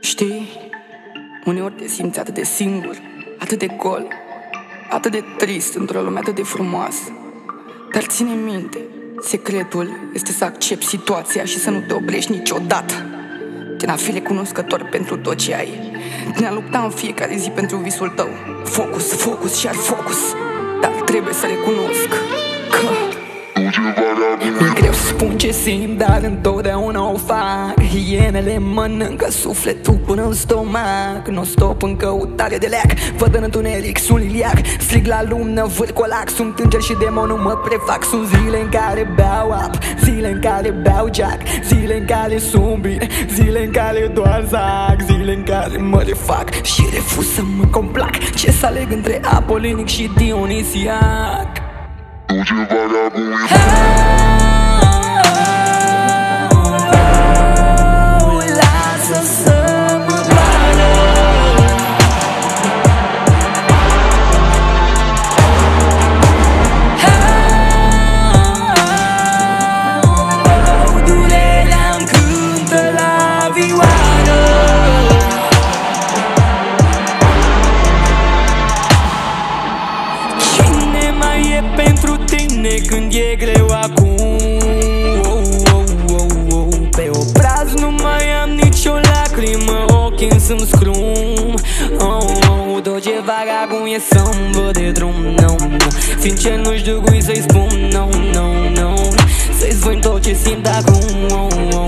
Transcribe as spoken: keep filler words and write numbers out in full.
Știi, uneori te simți atât de singur, atât de gol, atât de trist într-o lume atât de frumoasă. Dar ține minte, secretul este să accepti situația și să nu te oprești niciodată. Din a fi recunoscător pentru tot ce ai, din a lupta în fiecare zi pentru visul tău. Focus, focus și ar focus. Dar trebuie să recunosc că e greu să spun ce simt, dar întotdeauna o fac. Hienele mănâncă sufletul până în stomac. Nu stop în căutare de leac, văd în întuneric, sunt liliac. Strig la lumnă, văd colac, sunt înger și demonul mă prefac. Sunt zile în care beau apă, zile în care beau jack, zile în care sunt bine, zile în care doar zac, zile în care mă refac și refuz să mă complac. Ce să aleg între Apolinic și Dionisiac? Lasă să mă doară. Durerea-mi cântă la vioară. Cine mai e pentru tine când e greu acum? Oh, oh, oh, oh. Pe obraz nu mai am nicio lacrimă, ochii să-mi scrum. Oh, oh, tot ce fac acum e să-mi văd de drum. No, no. Sincer nu știu cui să-i spun. No, no, no. Să-i spun tot ce simt acum. Oh, oh.